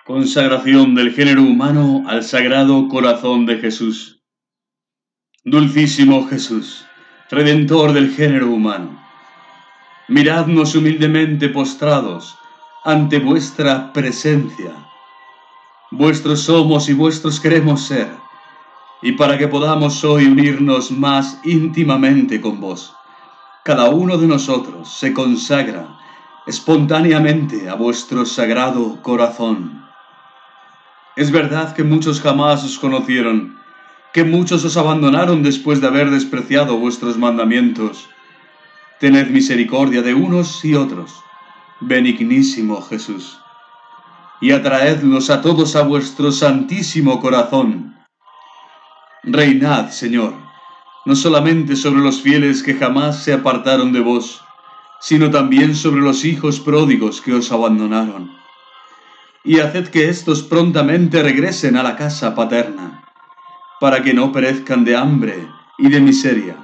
Consagración del género humano al Sagrado Corazón de Jesús. Dulcísimo Jesús, Redentor del género humano, miradnos humildemente postrados ante vuestra presencia. Vuestros somos y vuestros queremos ser, y para que podamos hoy unirnos más íntimamente con vos, cada uno de nosotros se consagra espontáneamente a vuestro Sagrado Corazón. Es verdad que muchos jamás os conocieron, que muchos os abandonaron después de haber despreciado vuestros mandamientos. Tened misericordia de unos y otros, benignísimo Jesús, y atraedlos a todos a vuestro santísimo corazón. Reinad, Señor, no solamente sobre los fieles que jamás se apartaron de vos, sino también sobre los hijos pródigos que os abandonaron. Y haced que éstos prontamente regresen a la casa paterna, para que no perezcan de hambre y de miseria.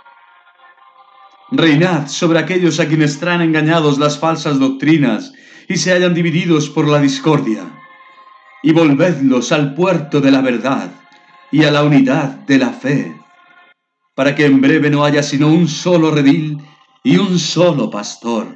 Reinad sobre aquellos a quienes traen engañados las falsas doctrinas y se hallan divididos por la discordia, y volvedlos al puerto de la verdad y a la unidad de la fe, para que en breve no haya sino un solo redil y un solo pastor.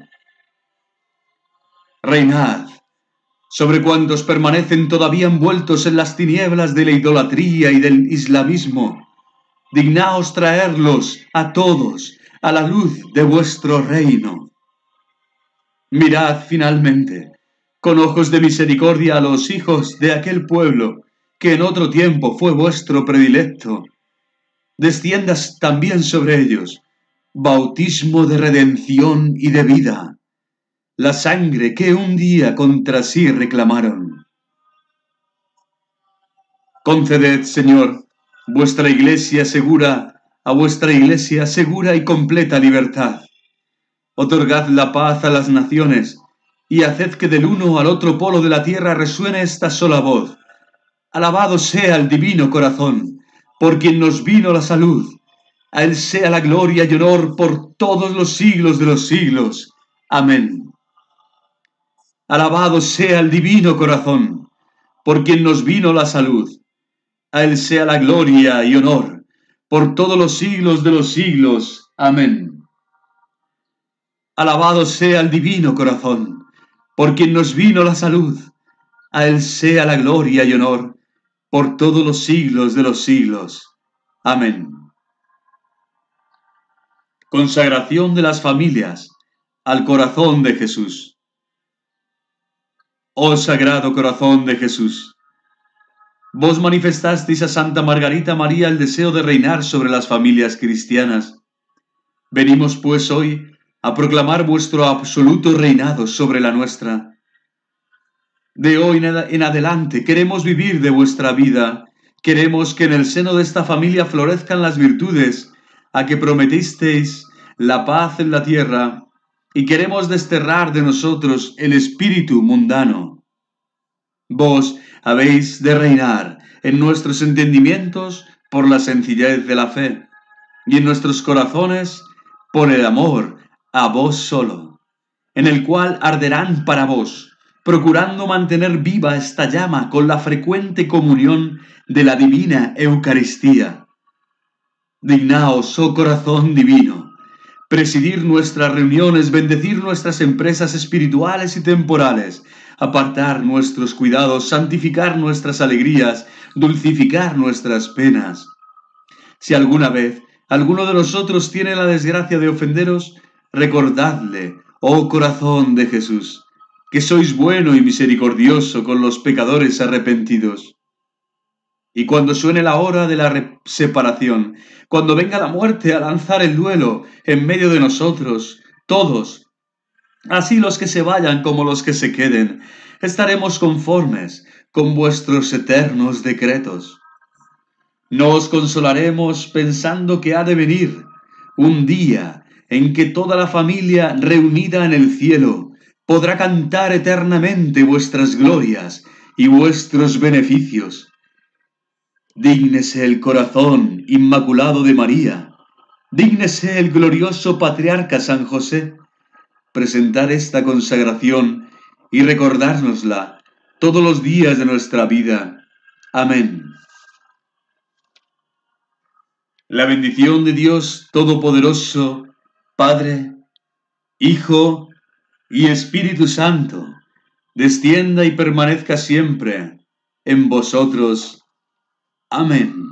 Reinad sobre cuantos permanecen todavía envueltos en las tinieblas de la idolatría y del islamismo. Dignaos traerlos a todos a la luz de vuestro reino. Mirad finalmente con ojos de misericordia a los hijos de aquel pueblo que en otro tiempo fue vuestro predilecto. Desciendas también sobre ellos bautismo de redención y de vida, la sangre que un día contra sí reclamaron. Conceded, Señor, vuestra iglesia segura, a vuestra iglesia segura y completa libertad. Otorgad la paz a las naciones y haced que del uno al otro polo de la tierra resuene esta sola voz. Alabado sea el divino corazón, por quien nos vino la salud. A él sea la gloria y honor por todos los siglos de los siglos. Amén. Alabado sea el divino corazón, por quien nos vino la salud. A él sea la gloria y honor por todos los siglos de los siglos. Amén. Alabado sea el divino corazón, por quien nos vino la salud. A él sea la gloria y honor por todos los siglos de los siglos. Amén. Consagración de las familias al corazón de Jesús. Oh Sagrado Corazón de Jesús, vos manifestasteis a Santa Margarita María el deseo de reinar sobre las familias cristianas. Venimos pues hoy a proclamar vuestro absoluto reinado sobre la nuestra. De hoy en adelante queremos vivir de vuestra vida. Queremos que en el seno de esta familia florezcan las virtudes a que prometisteis la paz en la tierra, y queremos desterrar de nosotros el espíritu mundano. Vos habéis de reinar en nuestros entendimientos por la sencillez de la fe, y en nuestros corazones por el amor a vos solo, en el cual arderán para vos, procurando mantener viva esta llama con la frecuente comunión de la divina Eucaristía. Dignaos, oh corazón divino, presidir nuestras reuniones, bendecir nuestras empresas espirituales y temporales, apartar nuestros cuidados, santificar nuestras alegrías, dulcificar nuestras penas. Si alguna vez alguno de nosotros tiene la desgracia de ofenderos, recordadle, oh corazón de Jesús, que sois bueno y misericordioso con los pecadores arrepentidos. Y cuando suene la hora de la separación, cuando venga la muerte a lanzar el duelo en medio de nosotros, todos, así los que se vayan como los que se queden, estaremos conformes con vuestros eternos decretos. Nos consolaremos pensando que ha de venir un día en que toda la familia reunida en el cielo podrá cantar eternamente vuestras glorias y vuestros beneficios. Dígnese el corazón inmaculado de María, dígnese el glorioso patriarca San José presentar esta consagración y recordárnosla todos los días de nuestra vida. Amén. La bendición de Dios Todopoderoso, Padre, Hijo y Espíritu Santo, descienda y permanezca siempre en vosotros. Amén.